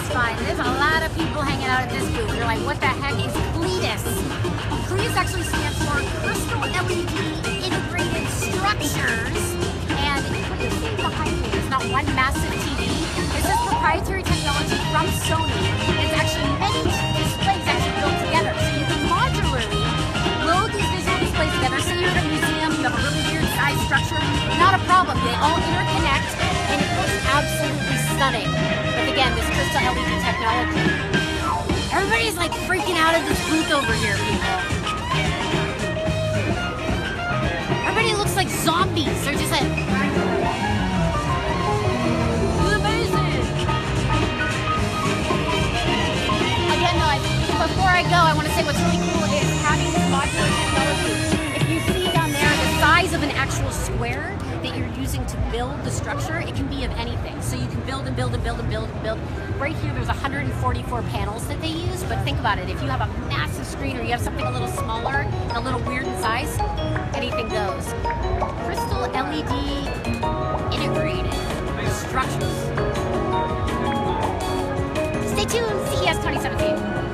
just fine. There's a lot of people hanging out at this booth. They're like, what the heck is Cledis? Cledis actually stands for Crystal LED Integrated Structures. And what you see behind me is not one massive TV. This is proprietary technology from Sony. It's actually many displays actually built together. So you can modularly load these visual displays together. Say you're at a museum, you have a really weird size structure, not a problem. They all interconnect and it looks absolutely stunning. But again, this crystal LED technology. Everybody's like freaking out at this booth over here, people. Everybody looks like zombies. They're just like, amazing. Again, though, before I go, I want to say what's really cool is having this modular technology. If you see down there the size of an actual square that you're using to build the structure, it can be of anything. So you can build and build and build and build and build. Right here, there's 144 panels that they use, but think about it. If you have a massive screen or you have something a little smaller and a little weird in size, anything goes. Crystal LED integrated structures. Stay tuned, CES 2017.